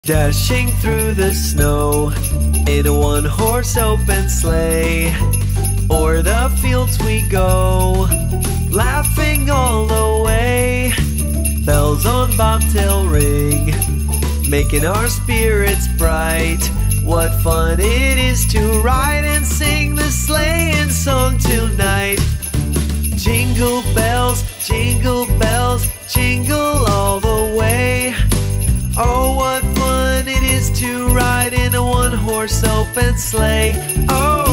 Dashing through the snow in a one-horse open sleigh. O'er the fields we go, laughing all the way. Bells on bobtail ring, making our spirits bright. What fun it is to ride and sing the sleighing song tonight. Jingle bells, jingle all the way. Oh, what fun it is to ride in a one-horse open sleigh. Oh,